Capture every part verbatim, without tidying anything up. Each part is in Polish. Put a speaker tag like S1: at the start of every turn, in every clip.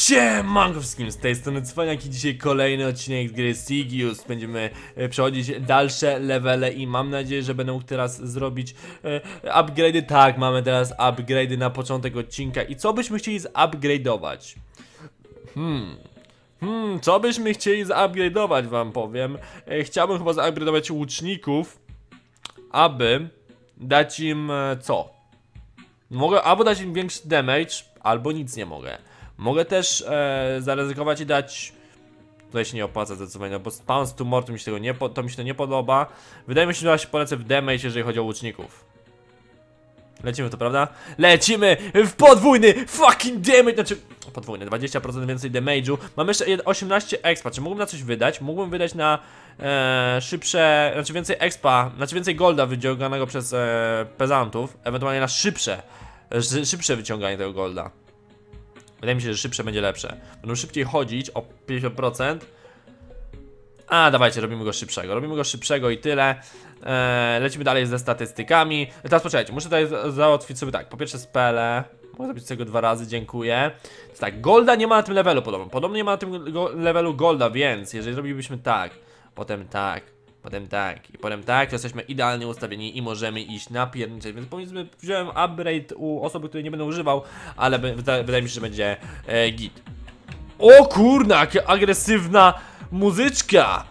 S1: Siemanko wszystkim, z tej strony Cwaniak i dzisiaj kolejny odcinek z gry Sigius. Będziemy e, przechodzić dalsze levele i mam nadzieję, że będę mógł teraz zrobić e, upgrade'y. Tak, mamy teraz upgrade'y na początek odcinka. I co byśmy chcieli zupgrade'ować? Hmm... Hmm, co byśmy chcieli zupgrade'ować, wam powiem. e, Chciałbym chyba zupgrade'ować łuczników, aby dać im e, co? Mogę albo dać im większy damage, albo nic nie mogę. Mogę też e, zaryzykować i dać... Tutaj się nie opłaca zdecydowanie, bo Pounce to More to mi się tego nie, to mi się to nie podoba. Wydaje mi się, że ja się polecę w damage, jeżeli chodzi o łuczników. Lecimy w to, prawda? Lecimy w podwójny fucking damage. Znaczy, podwójny, dwadzieścia procent więcej damage'u. Mam jeszcze osiemnaście expa, czy mógłbym na coś wydać? Mógłbym wydać na e, szybsze, znaczy więcej expa, znaczy więcej golda wyciąganego przez e, pezantów. Ewentualnie na szybsze, szybsze wyciąganie tego golda. Wydaje mi się, że szybsze będzie lepsze. Będą szybciej chodzić o pięćdziesiąt procent. A, dawajcie, robimy go szybszego. Robimy go szybszego i tyle. eee, Lecimy dalej ze statystykami. Teraz poczekajcie, muszę tutaj załatwić sobie tak. Po pierwsze spele. Mogę zrobić tego dwa razy, dziękuję. Więc tak, golda nie ma na tym levelu podobno. Podobno nie ma na tym go levelu golda, więc jeżeli zrobilibyśmy tak, potem tak, potem tak i potem tak, to jesteśmy idealnie ustawieni i możemy iść na pierniczeć. Więc powiedzmy, wziąłem upgrade u osoby, której nie będę używał, ale wydaje mi się, że będzie e, git. O kurna, jaka agresywna muzyczka!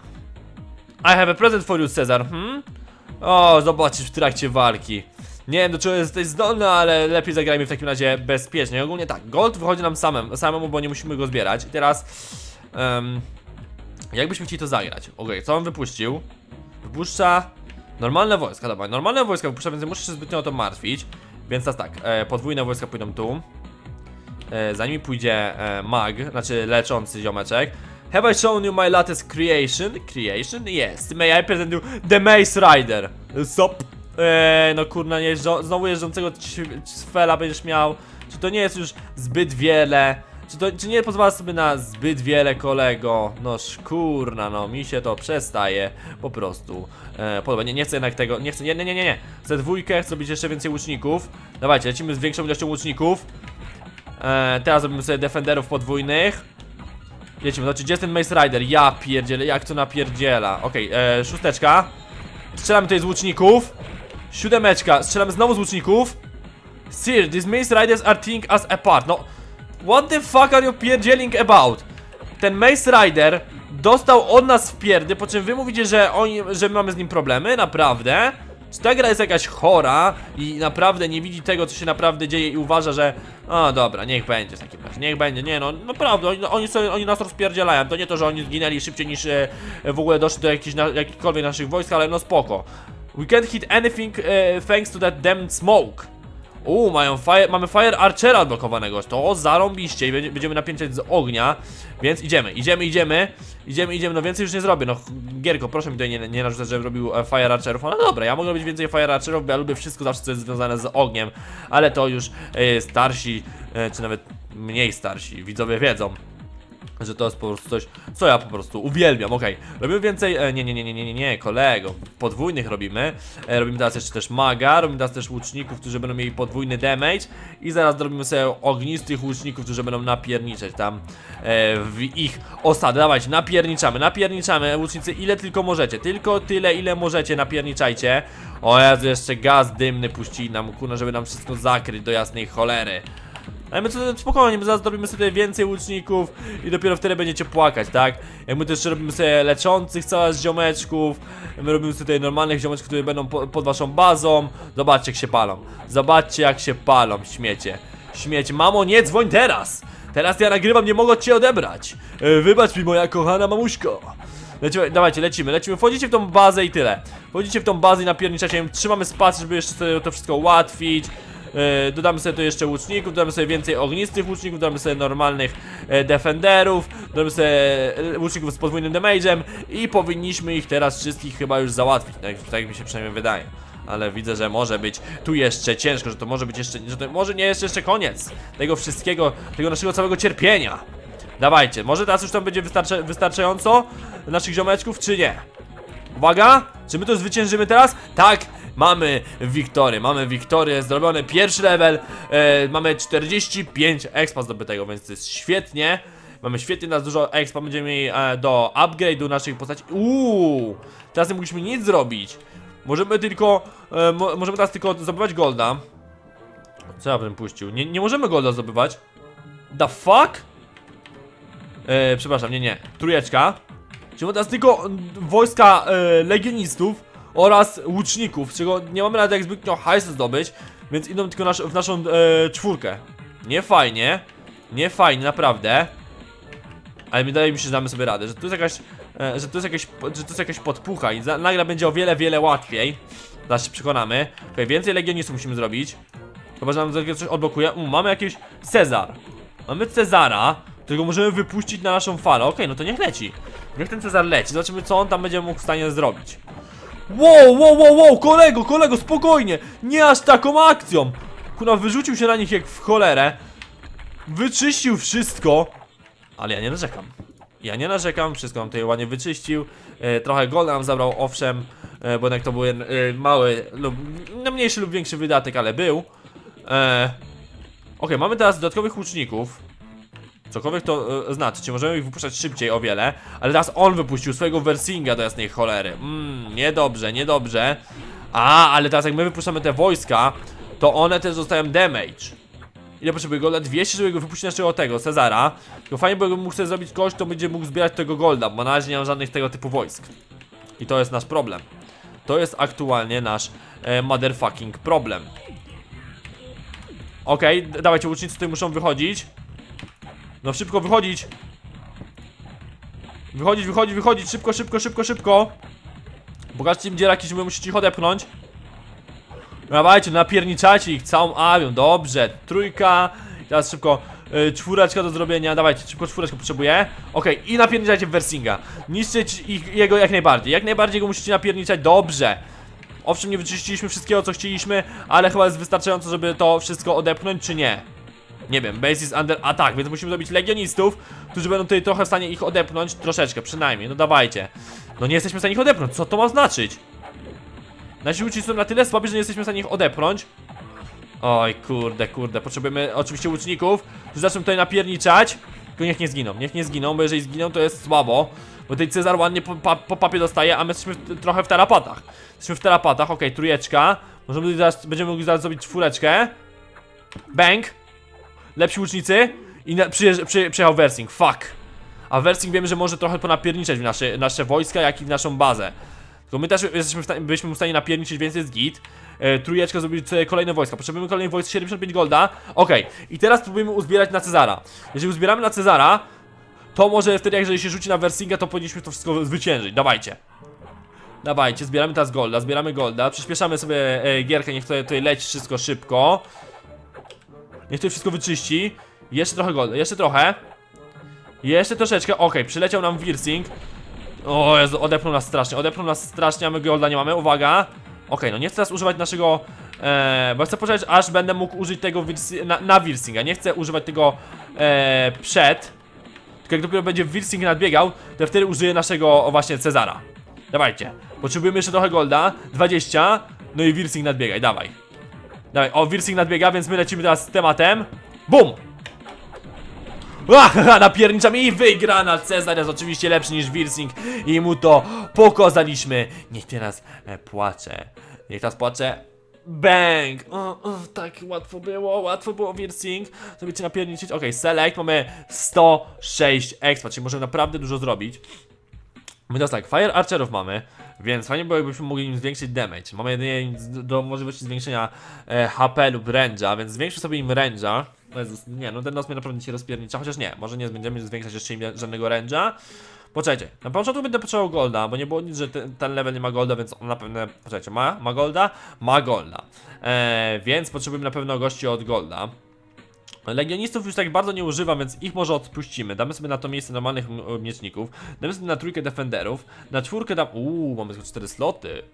S1: I have a present for you, Cezar. Hmm? O, zobaczysz w trakcie walki. Nie wiem, do czego jesteś zdolny, ale lepiej zagrajmy w takim razie bezpiecznie. Ogólnie tak, gold wychodzi nam samemu, samemu bo nie musimy go zbierać. I teraz um, jakbyśmy chcieli to zagrać? Okej, okay, co on wypuścił? Wypuszcza normalne wojska, dobra, normalne wojska wypuszcza, więc nie muszę się zbytnio o to martwić. Więc teraz tak, e, podwójne wojska pójdą tu. e, Za nimi pójdzie e, mag, znaczy leczący ziomeczek. Have I shown you my latest creation? Creation? Yes. May I present you the Maze Rider? Sop. Eee, no kurna, nie, znowu jeżdżącego Sfela będziesz miał. Czy to nie jest już zbyt wiele? Czy, to, czy nie pozwala sobie na zbyt wiele, kolego? No kurna, no mi się to przestaje po prostu eee, podoba. Nie, nie chcę jednak tego, nie chcę, nie, nie, nie, nie. Chcę dwójkę, chcę robić jeszcze więcej łuczników. Dawajcie, lecimy z większą ilością łuczników. eee, Teraz robimy sobie defenderów podwójnych. Lecimy, no czy gdzie jest ten Maze Rider? Ja pierdzielę, jak to napierdziela. Okej, okay, e, szósteczka. Strzelamy tutaj z łuczników. Siódemeczka, strzelamy znowu z łuczników. Sir, these Maze Riders are tearing us apart. No, what the fuck are you pierdzieling about? Ten Maze Rider dostał od nas w pierdy, po czym wy mówicie, że, oni, że my mamy z nim problemy? Naprawdę? Czy ta gra jest jakaś chora i naprawdę nie widzi tego, co się naprawdę dzieje i uważa, że... O dobra, niech będzie w takim razie, niech będzie, nie no, naprawdę, oni, oni, sobie, oni nas rozpierdzielają. To nie to, że oni zginęli szybciej niż e, w ogóle doszli do jakichś, na, jakichkolwiek naszych wojsk, ale no spoko. We can't hit anything e, thanks to that damned smoke. Uuu, mają fire, mamy Fire Archera odblokowanego, to zarąbiście i będziemy napięciać z ognia. Więc idziemy, idziemy, idziemy Idziemy, idziemy, no więcej już nie zrobię. No Gierko, proszę mi tutaj nie, nie narzucać, żebym robił e, Fire Archerów. No dobra, ja mogę robić więcej Fire Archerów, bo ja lubię wszystko zawsze, co jest związane z ogniem. Ale to już e, starsi, e, czy nawet mniej starsi widzowie wiedzą, że to jest po prostu coś, co ja po prostu uwielbiam. Okej, okay. Robimy więcej, e, nie, nie, nie, nie, nie, nie, nie, kolego, podwójnych robimy. e, Robimy teraz jeszcze też maga, robimy teraz też łuczników, którzy będą mieli podwójny damage. I zaraz robimy sobie ognistych łuczników, którzy będą napierniczać tam e, w ich osady. Dawajcie, napierniczamy, napierniczamy, łucznicy, ile tylko możecie. Tylko tyle, ile możecie, napierniczajcie. O Jezu, jeszcze gaz dymny puścili nam, kurna, żeby nam wszystko zakryć do jasnej cholery. Ale my to spokojnie, my zaraz zrobimy sobie więcej łuczników i dopiero wtedy będziecie płakać, tak? Jak my też robimy sobie leczących całe z ziomeczków. My robimy sobie tutaj normalnych ziomeczków, które będą po, pod waszą bazą. Zobaczcie jak się palą. Zobaczcie jak się palą, śmiecie. Śmiecie, mamo nie dzwoń teraz. Teraz ja nagrywam, nie mogę cię odebrać. e, Wybacz mi moja kochana mamuśko. Lecimy, dawajcie, lecimy, lecimy, wchodzicie w tą bazę i tyle. Wchodzicie w tą bazę i napierniczacie, trzymamy spację, żeby jeszcze sobie to wszystko ułatwić. Yy, dodamy sobie tu jeszcze łuczników, dodamy sobie więcej ognistych łuczników, dodamy sobie normalnych e, defenderów, dodamy sobie e, łuczników z podwójnym damage'em i powinniśmy ich teraz wszystkich chyba już załatwić, tak, tak mi się przynajmniej wydaje. Ale widzę, że może być tu jeszcze ciężko, że to może być jeszcze, że to może nie jest jeszcze koniec tego wszystkiego, tego naszego całego cierpienia. Dawajcie, może teraz już tam będzie wystarcza, wystarczająco naszych ziomeczków, czy nie? Uwaga, czy my to zwyciężymy teraz? Tak, Mamy wiktorię, mamy wiktorię, zrobiony pierwszy level, e, mamy czterdzieści pięć expa zdobytego, więc to jest świetnie. Mamy świetnie nas dużo expa, będziemy mieli e, do upgrade'u naszych postaci. Uuu, teraz nie mogliśmy nic zrobić. Możemy tylko, e, mo możemy teraz tylko zdobywać golda. Co ja bym puścił? Nie, nie możemy golda zdobywać. The fuck? E, przepraszam, nie, nie, trójeczka. Czyli mamy teraz tylko wojska e, legionistów oraz łuczników, z czego nie mamy nawet jak zbytnio hajsu zdobyć, więc idą tylko nasz, w naszą e, czwórkę. Nie fajnie, nie fajnie, naprawdę. Ale wydaje mi się, że damy sobie radę, że tu jest jakaś, e, że tu jest jakaś, że tu jest jakaś podpucha i za, nagle będzie o wiele, wiele łatwiej. Zaraz się przekonamy. Okay, więcej legionistów musimy zrobić. Chyba, że nam coś odblokuje. Um, mamy jakiś Cezar. Mamy Cezara, którego możemy wypuścić na naszą falę. Okej, okay, no to niech leci. Niech ten Cezar leci, zobaczymy co on tam będzie mógł w stanie zrobić. Wow, wow, wow, wow, kolego, kolego, spokojnie. Nie aż taką akcją. Kurwa, wyrzucił się na nich jak w cholerę. Wyczyścił wszystko. Ale ja nie narzekam. Ja nie narzekam, wszystko nam tutaj ładnie wyczyścił. e, Trochę golda nam zabrał, owszem, e, bo jednak to był e, mały lub no, mniejszy lub większy wydatek, ale był. e, Ok, mamy teraz dodatkowych łuczników. Cokolwiek to e, znaczy, czy możemy ich wypuszczać szybciej o wiele. Ale teraz on wypuścił swojego Wersinga do jasnej cholery. Mmm, niedobrze, niedobrze. A, ale teraz jak my wypuszczamy te wojska, to one też dostają damage. Ile potrzebuje golda? dwieście, żeby go wypuścić naszego tego, Cezara. Tylko fajnie, bo mógł sobie zrobić kogoś, kto będzie mógł zbierać tego golda, bo na razie nie mam żadnych tego typu wojsk. I to jest nasz problem. To jest aktualnie nasz e, motherfucking problem. Okej, okay, dawajcie, łucznicy tutaj muszą wychodzić. No szybko wychodzić. Wychodzić, wychodzić, wychodzić, szybko, szybko, szybko, szybko. Pokażcie im dzieraki, żeby musicie ich odepchnąć. Dawajcie, napierniczajcie ich całą armią, dobrze, trójka. Teraz szybko, y, czwóreczka do zrobienia, dawajcie, szybko czwóreczkę potrzebuję. Okej, okay, i napierniczajcie Wersinga. Niszczyć ich, jego jak najbardziej, jak najbardziej go musicie napierniczać, dobrze. Owszem, nie wyczyściliśmy wszystkiego co chcieliśmy, ale chyba jest wystarczająco, żeby to wszystko odepchnąć, czy nie? Nie wiem, base is under attack, więc musimy zrobić legionistów, którzy będą tutaj trochę w stanie ich odepchnąć, troszeczkę przynajmniej, no dawajcie. No nie jesteśmy w stanie ich odepchnąć, co to ma znaczyć? Nasi łucznicy są na tyle słabi, że nie jesteśmy w stanie ich odepchnąć. Oj, kurde, kurde, potrzebujemy oczywiście łuczników, którzy zaczną tutaj napierniczać. Tylko niech nie zginą, niech nie zginą, bo jeżeli zginą to jest słabo. Bo tutaj Cezar ładnie po, pa, po papie dostaje, a my jesteśmy w, trochę w tarapatach. Jesteśmy w tarapatach, okej, okay, trójeczka. Możemy zaraz, będziemy mogli zaraz zrobić czwóreczkę. Bang. Lepsi łucznicy. I na, przyjeżdż, przy, przyjechał Versing, fuck. A Versing wiemy, że może trochę ponapierniczać w nasze, nasze wojska, jak i w naszą bazę. Tylko my też jesteśmy w stanie, byliśmy w stanie napierniczyć, więc jest git. e, Trójeczka zrobić kolejne wojska. Potrzebujemy kolejnych wojsk, siedemdziesiąt pięć golda. Okej, okay. I teraz próbujemy uzbierać na Cezara. Jeżeli uzbieramy na Cezara, to może wtedy, jeżeli się rzuci na Versinga, to powinniśmy to wszystko zwyciężyć. Dawajcie. Dawajcie, zbieramy teraz golda, zbieramy golda. Przyspieszamy sobie e, gierkę, niech tutaj, tutaj leci wszystko szybko. Niech tutaj wszystko wyczyści. Jeszcze trochę golda, jeszcze trochę. Jeszcze troszeczkę, okej, okay. Przyleciał nam Wirsing. O Jezu, odepnął nas strasznie, odepnął nas strasznie, a my golda nie mamy, uwaga. Okej, okay, no nie chcę teraz używać naszego e, bo chcę poczekać, aż będę mógł użyć tego na, na Wirsinga. Nie chcę używać tego e, przed. Tylko jak dopiero będzie Wirsing nadbiegał, to wtedy użyję naszego o, właśnie Cezara. Dawajcie, potrzebujemy jeszcze trochę golda, dwadzieścia. No i Wirsing nadbiegaj, dawaj. Dawaj, o Wirsing nadbiega, więc my lecimy teraz z tematem. Bum! Napierniczamy i wygrana. Cezar jest oczywiście lepszy niż Wirsing i mu to pokazaliśmy. Niech teraz e, płacze. Niech teraz płacze. Bang! O, o, tak łatwo było, łatwo było Wirsing. Sobie cię napierniczyć. Ok, select, mamy sto sześć expa, czyli możemy naprawdę dużo zrobić. My teraz tak, Fire Archerów mamy, więc fajnie było, jakbyśmy mogli im zwiększyć damage. Mamy jedynie do możliwości zwiększenia e, H P lub range'a, więc zwiększę sobie im range'a. Jezus, nie, no ten nos mnie naprawdę dzisiaj rozpiernicza, chociaż nie, może nie będziemy zwiększać jeszcze im żadnego range'a. Poczekajcie, na początku będę potrzebował golda, bo nie było nic, że ten, ten level nie ma golda, więc on na pewno, poczekajcie, ma, ma golda? Ma golda, e, więc potrzebujemy na pewno gości od golda. Legionistów już tak bardzo nie używam, więc ich może odpuścimy. Damy sobie na to miejsce normalnych mieczników. Damy sobie na trójkę defenderów. Na czwórkę dam... Uuu, mamy tylko cztery sloty.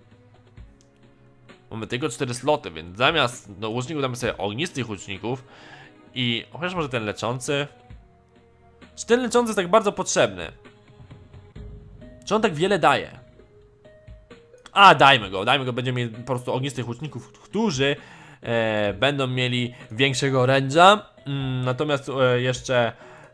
S1: Mamy tylko cztery sloty, więc zamiast do łuczników damy sobie ognistych łuczników. I chociaż może ten leczący. Czy ten leczący jest tak bardzo potrzebny? Czy on tak wiele daje? A, dajmy go, dajmy go, będziemy mieli po prostu ognistych łuczników, którzy e, będą mieli większego range'a. Mm, natomiast e, jeszcze e,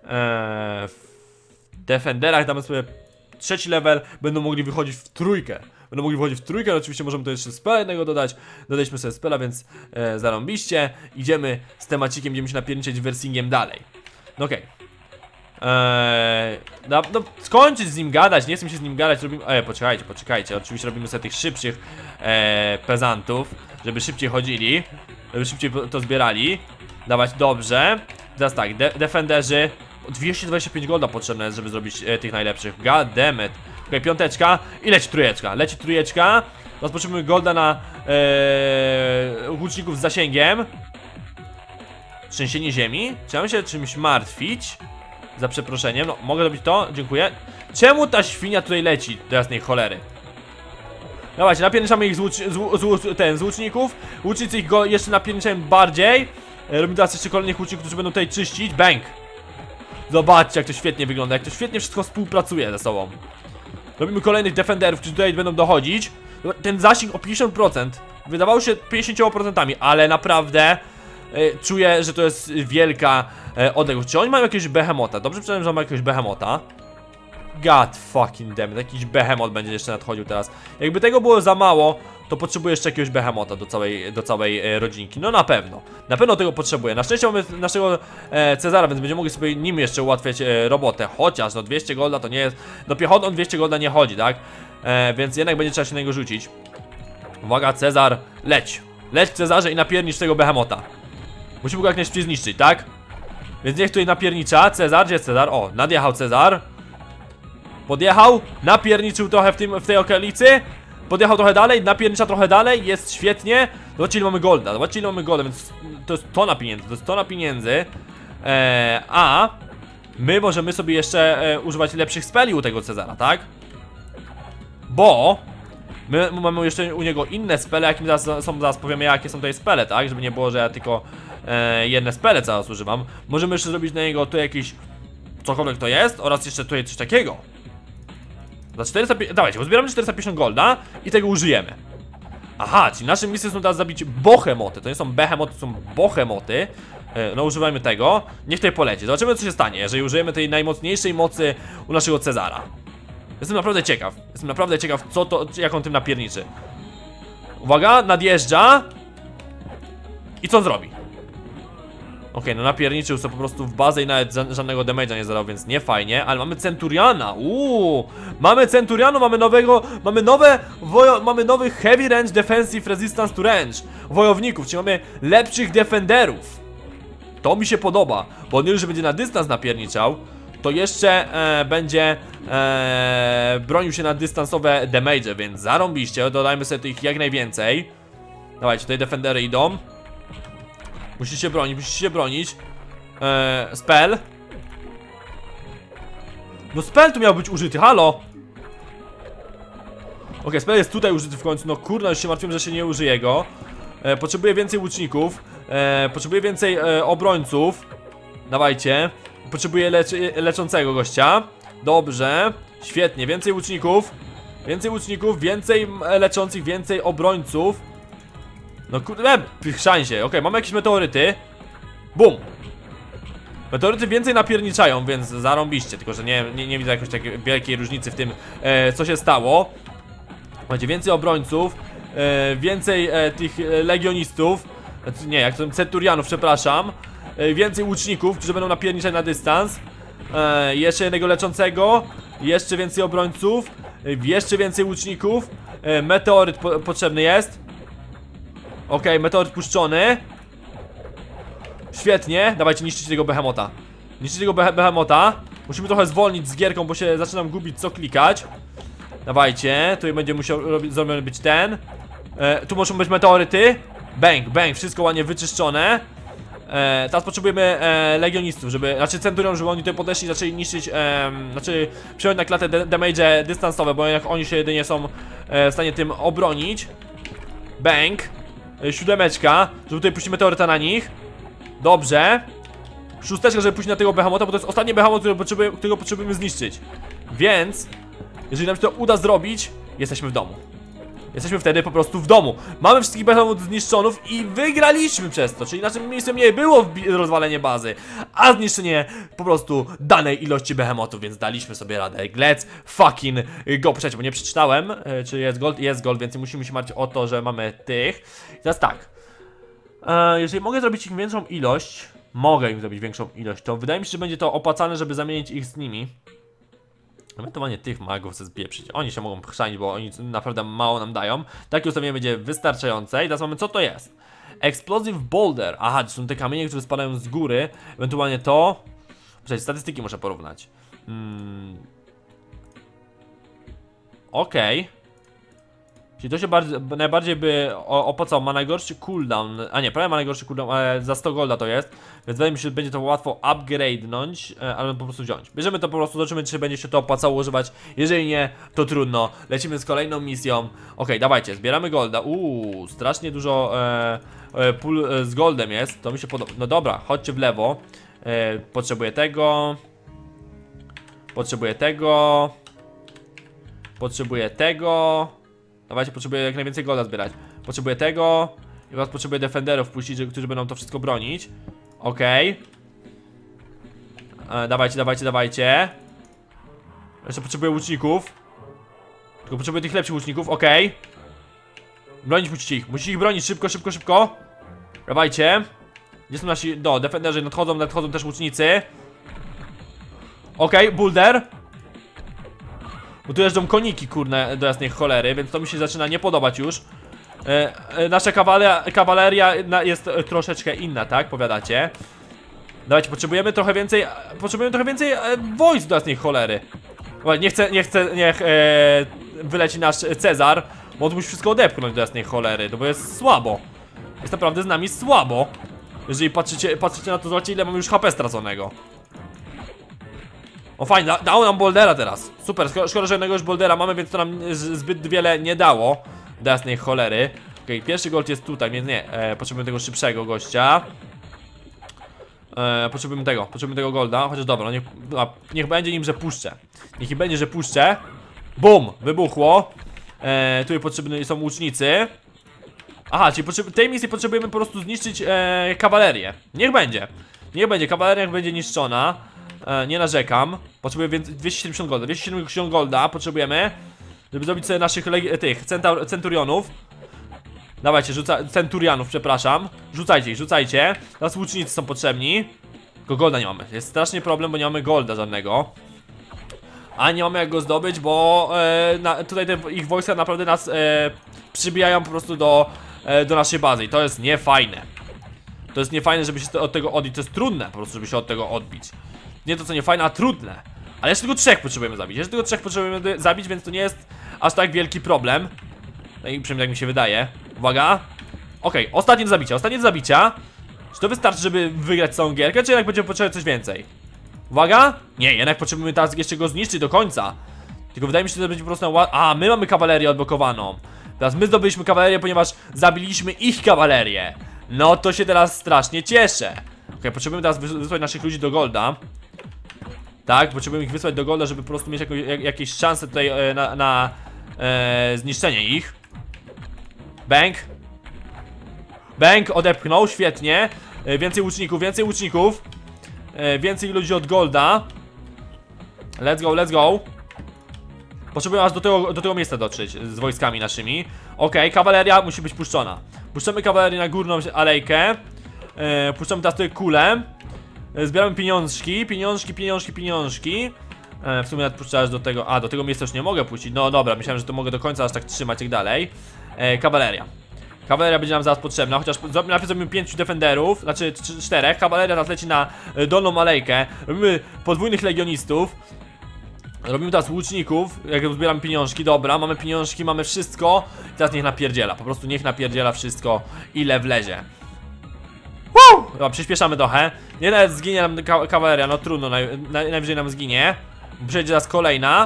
S1: w defenderach damy sobie trzeci level, będą mogli wychodzić w trójkę. Będą mogli wychodzić w trójkę, ale oczywiście możemy to jeszcze spela jednego dodać. Dodaliśmy sobie spela, więc e, zarąbiście. Idziemy z temacikiem, będziemy się napierniczać wersingiem dalej. No okej. Okay. Eee, no, no skończyć z nim gadać, nie chcę się z nim gadać, robimy... Ej, poczekajcie, poczekajcie, oczywiście robimy sobie tych szybszych e, pezantów, żeby szybciej chodzili, żeby szybciej to zbierali. Dawać dobrze. Teraz tak, de defenderzy, dwieście dwadzieścia pięć golda potrzebne jest, żeby zrobić e, tych najlepszych. God damn it. Okej, okay, piąteczka i leci trójeczka, leci trójeczka. Teraz potrzebujemy golda na e, łuczników z zasięgiem. Trzęsienie ziemi? Czy ja mam się czymś martwić? Za przeproszeniem, no mogę robić to, dziękuję. Czemu ta świnia tutaj leci do jasnej cholery? Dawajcie, napierniczamy ich z, łucz, z, z, ten, z łuczników. Łucznicy ich go jeszcze napierniczają bardziej. Robimy teraz jeszcze kolejnych łuczników, którzy będą tutaj czyścić. Bang! Zobaczcie, jak to świetnie wygląda, jak to świetnie wszystko współpracuje ze sobą. Robimy kolejnych defenderów, którzy tutaj będą dochodzić. Ten zasięg o pięćdziesiąt procent wydawał się pięćdziesiąt procent, ale naprawdę y, czuję, że to jest wielka y, odległość. Czy oni mają jakiegoś behemota? Dobrze przynajmniej, że mają jakiegoś behemota. God fucking damn, jakiś behemot będzie jeszcze nadchodził teraz. Jakby tego było za mało, to potrzebuję jeszcze jakiegoś behemota do całej, do całej e, rodzinki. No na pewno, na pewno tego potrzebuję. Na szczęście mamy naszego e, Cezara, więc będziemy mogli sobie nim jeszcze ułatwiać e, robotę. Chociaż no dwieście golda to nie jest, no piechotą dwieście golda nie chodzi, tak? E, więc jednak będzie trzeba się na niego rzucić. Uwaga, Cezar, leć. Leć, Cezarze, i napiernicz tego behemota. Musimy go jak najszybciej zniszczyć, tak? Więc niech tutaj napiernicza. Cezar, gdzie jest Cezar? O, nadjechał Cezar. Podjechał, napierniczył trochę w, tym, w tej okolicy. Podjechał trochę dalej, napiernicza trochę dalej. Jest świetnie. Zobaczcie, ile mamy golda, zobaczcie, ile mamy golda, więc to jest tona pieniędzy, to jest tona pieniędzy. eee, A my możemy sobie jeszcze e, używać lepszych speli u tego Cezara, tak? Bo my mamy jeszcze u niego inne spele, jakim zaraz, są, zaraz powiemy, jakie są tutaj spele, tak? Żeby nie było, że ja tylko e, jedne spele zaraz używam. Możemy jeszcze zrobić na niego tu jakiś cokolwiek to jest, oraz jeszcze tutaj coś takiego. Za czterysta pięćdziesiąt, dawajcie, bo zbieramy czterysta pięćdziesiąt golda i tego użyjemy. Aha, czyli naszym misją są teraz zabić bohemoty. To nie są behemoty, to są bohemoty. e, No używajmy tego. Niech tutaj poleci, zobaczymy, co się stanie, jeżeli użyjemy tej najmocniejszej mocy u naszego Cezara. Jestem naprawdę ciekaw, jestem naprawdę ciekaw, co to, jak on tym napierniczy. Uwaga, nadjeżdża. I co on zrobi? Okej, okay, no napierniczył sobie po prostu w bazę i nawet żadnego damage'a nie zadał, więc nie fajnie. Ale mamy Centuriana, uuu, mamy Centurianu, mamy nowego, mamy nowe, wojo, mamy nowy Heavy Range Defensive Resistance to Range wojowników, czyli mamy lepszych defenderów. To mi się podoba, bo on już, że będzie na dystans napierniczał, to jeszcze e, będzie e, bronił się na dystansowe damage'e, więc zarąbiście, dodajmy sobie ich jak najwięcej. Dawajcie, tutaj defendery idą. Musicie się bronić, musicie się bronić. Eee, spell. No spell tu miał być użyty, halo. Okej, okay, spell jest tutaj użyty w końcu. No kurna, już się martwiłem, że się nie użyje go. eee, Potrzebuję więcej łuczników. eee, Potrzebuję więcej e, obrońców. Dawajcie. Potrzebuję lecz leczącego gościa. Dobrze, świetnie, więcej łuczników. Więcej łuczników, więcej leczących, więcej obrońców. No kurde, szansie, okej, okay, mamy jakieś meteoryty. Bum. Meteoryty więcej napierniczają, więc zarąbiście. Tylko, że nie, nie, nie widzę jakiejś takiej wielkiej różnicy w tym, e, co się stało. Macie więcej obrońców, e, więcej e, tych legionistów. Nie, jak to centurianów, przepraszam. e, Więcej łuczników, którzy będą napierniczać na dystans. e, Jeszcze jednego leczącego. Jeszcze więcej obrońców. e, Jeszcze więcej łuczników. e, Meteoryt po potrzebny jest. Okej, okay, meteoryt puszczony. Świetnie, dawajcie, niszczyć tego behemota. Niszczyć tego beh behemota. Musimy trochę zwolnić z gierką, bo się zaczynam gubić, co klikać. Dawajcie, tutaj będzie musiał robić, zrobiony być ten. e, Tu muszą być meteoryty. Bang, bang, wszystko ładnie wyczyszczone. e, Teraz potrzebujemy e, legionistów, żeby, znaczy centurion, żeby oni tutaj podeszli i zaczęli niszczyć, e, znaczy przyjąć na klatę damage dystansowe, bo jak oni się jedynie są e, w stanie tym obronić. Bang. Siódemeczka, żeby tutaj puścić meteoryta na nich. Dobrze. Szósteczka, żeby pójść na tego behemota, bo to jest ostatni behemot, którego potrzebujemy, którego potrzebujemy zniszczyć. Więc jeżeli nam się to uda zrobić, jesteśmy w domu. Jesteśmy wtedy po prostu w domu. Mamy wszystkich behemotów zniszczonów i wygraliśmy przez to. Czyli naszym miejscem nie było rozwalenie bazy, a zniszczenie po prostu danej ilości behemotów, więc daliśmy sobie radę. Let's fucking go. Przecież, bo nie przeczytałem, czy jest gold, jest gold, więc musimy się martwić o to, że mamy tych. I teraz tak. E, jeżeli mogę zrobić ich większą ilość, mogę im zrobić większą ilość, to wydaje mi się, że będzie to opłacalne, żeby zamienić ich z nimi. Ewentualnie tych magów chcę zbieprzyć. Oni się mogą chrzanić, bo oni naprawdę mało nam dają. Takie ustawienie będzie wystarczające. I teraz mamy, co to jest? Explosive Boulder. Aha, to są te kamienie, które spadają z góry. Ewentualnie to... Przecież statystyki muszę porównać. Hmm. Okej. Okay. Czyli to się bardziej, najbardziej by opłacało. Ma najgorszy cooldown. A nie, prawie ma najgorszy cooldown, ale za sto golda to jest. Więc wydaje mi się, że będzie to łatwo upgrade'nąć, ale po prostu wziąć. Bierzemy to po prostu, zobaczymy, czy będzie się to opłacało używać. Jeżeli nie, to trudno. Lecimy z kolejną misją. Okej, okay, dawajcie, zbieramy golda. Uuu, strasznie dużo e, e, pól e, z goldem jest. To mi się podoba. No dobra, chodźcie w lewo. e, Potrzebuję tego. Potrzebuję tego. Potrzebuję tego. Dawajcie, potrzebuję jak najwięcej golda zbierać. Potrzebuję tego. I teraz potrzebuję defenderów puścić, którzy będą to wszystko bronić. Okej. Okay. Dawajcie, dawajcie, dawajcie. Jeszcze potrzebuję łuczników. Tylko potrzebuję tych lepszych łuczników, okej. Okay. Bronić musicie ich, musicie ich bronić, szybko, szybko, szybko. Dawajcie. Gdzie są nasi, no, defenderzy, nadchodzą, nadchodzą też łucznicy. Okej, okay, boulder. Bo tu jeżdżą koniki, kurne, do jasnej cholery, więc to mi się zaczyna nie podobać już. e, e, Nasza kawaleria, kawaleria jest troszeczkę inna, tak? Powiadacie. Dawajcie, potrzebujemy trochę więcej. Potrzebujemy trochę więcej e, wojsk do jasnej cholery. Nie chcę, nie chcę, niech e, wyleci nasz Cezar, bo on musi wszystko odepchnąć do jasnej cholery, no bo jest słabo. Jest naprawdę z nami słabo. Jeżeli patrzycie, patrzycie na to, zobaczcie, ile mamy już H P straconego. O fajnie, da, dało nam bouldera teraz. Super, szkoda, szkoda, że jednego już bouldera mamy, więc to nam zbyt wiele nie dało. Do jasnej cholery. Okej, okay, pierwszy gold jest tutaj, więc nie, e, potrzebujemy tego szybszego gościa. e, Potrzebujemy tego, potrzebujemy tego golda. Chociaż dobra, no niech, a, niech będzie nim, że puszczę. Niech będzie, że puszczę. Bum, wybuchło. e, Tutaj potrzebni są łucznicy. Aha, czyli w tej misji potrzebujemy po prostu zniszczyć e, kawalerię. Niech będzie. Niech będzie, kawaleria niech będzie niszczona. E, nie narzekam. Potrzebuję dwieście siedemdziesiąt golda. dwieście siedemdziesiąt golda potrzebujemy, żeby zrobić sobie naszych tych centurionów. Dawajcie, rzuca centurianów, przepraszam. Rzucajcie ich, rzucajcie. Teraz łucznicy są potrzebni. Tylko golda nie mamy. Jest strasznie problem, bo nie mamy golda żadnego. A nie mamy jak go zdobyć, bo e, na, tutaj te ich wojska naprawdę nas e, przybijają po prostu do, e, do naszej bazy. I to jest niefajne. To jest niefajne, żeby się od tego odbić. To jest trudne po prostu, żeby się od tego odbić. Nie to co nie fajne, a trudne. Ale jeszcze tylko trzech potrzebujemy zabić. Jeszcze tylko trzech potrzebujemy zabić, więc to nie jest aż tak wielki problem. No i przynajmniej tak mi się wydaje. Uwaga. Okej, okay, ostatnie do zabicia, ostatnie do zabicia. Czy to wystarczy, żeby wygrać całą gierkę, czy jednak będziemy potrzebować coś więcej? Uwaga. Nie, jednak potrzebujemy teraz jeszcze go zniszczyć do końca. Tylko wydaje mi się, że to będzie po prostu na... A, my mamy kawalerię odblokowaną. Teraz my zdobyliśmy kawalerię, ponieważ zabiliśmy ich kawalerię. No to się teraz strasznie cieszę. Okej, okay, potrzebujemy teraz wysłać naszych ludzi do golda. Tak, potrzebujemy ich wysłać do golda, żeby po prostu mieć jako, jak, jakieś szanse tutaj e, na, na e, zniszczenie ich. Bang. Bang, odepchnął, świetnie. e, Więcej łuczników, więcej łuczników. e, Więcej ludzi od golda. Let's go, let's go. Potrzebujemy aż do tego, do tego miejsca dotrzeć z wojskami naszymi. Okej, okay, kawaleria musi być puszczona. Puszczamy kawalerię na górną alejkę. e, Puszczamy teraz tutaj kulę. e, Zbieramy pieniążki, pieniążki, pieniążki, pieniążki. e, W sumie nawet puszczę aż do tego. A, do tego miejsca już nie mogę puścić. No dobra, myślałem, że to mogę do końca aż tak trzymać, tak dalej. e, Kawaleria. Kawaleria będzie nam zaraz potrzebna, chociaż najpierw zrobimy pięciu defenderów, znaczy czterech. Kawaleria teraz leci na dolną alejkę. Robimy podwójnych legionistów. Robimy teraz łuczników, jak zbieramy pieniążki, dobra, mamy pieniążki, mamy wszystko. I teraz niech napierdziela, po prostu niech napierdziela wszystko, ile wlezie. Woo! Dobra, przyspieszamy trochę. Nie nawet zginie nam ka kawaleria, no trudno, naj naj najwyżej nam zginie. Przejdzie teraz kolejna.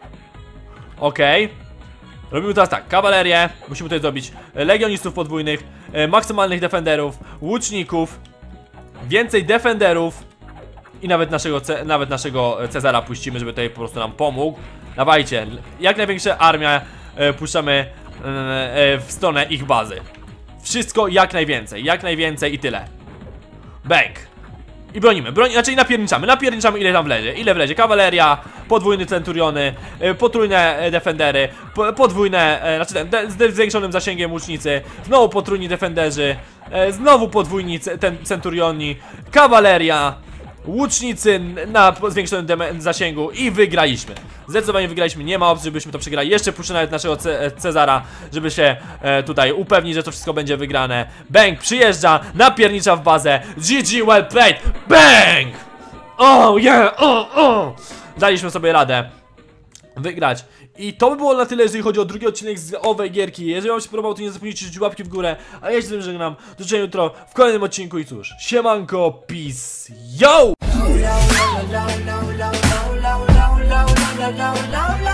S1: Okej. Okay. Robimy teraz tak, kawalerię, musimy tutaj zrobić legionistów podwójnych, e, maksymalnych defenderów, łuczników, więcej defenderów i nawet naszego, nawet naszego Cezara puścimy, żeby tutaj po prostu nam pomógł. Dawajcie, jak największa armia e, puszczamy w stronę ich bazy. Wszystko jak najwięcej, jak najwięcej i tyle. Bang. I bronimy, broni, znaczy napierniczamy, napierniczamy ile tam wlezie, ile wlezie, kawaleria, podwójne centuriony, potrójne defendery, podwójne, znaczy ten, z zwiększonym zasięgiem łucznicy, znowu potrójni defenderzy, znowu podwójni ten centurioni, kawaleria, łucznicy na zwiększonym zasięgu i wygraliśmy. Zdecydowanie wygraliśmy, nie ma opcji, żebyśmy to przegrali. Jeszcze puszczę nawet naszego Ce Cezara, żeby się e, tutaj upewnić, że to wszystko będzie wygrane. Bang, przyjeżdża, napiernicza w bazę. G G, well played. Bang! Oh yeah, oh, oh! Daliśmy sobie radę wygrać. I to by było na tyle, jeżeli chodzi o drugi odcinek z owej gierki. Jeżeli wam się podobał, to nie zapomnijcie rzucić łapki w górę. A ja się z tym żegnam. Do zobaczenia jutro w kolejnym odcinku i cóż, siemanko, peace, yo!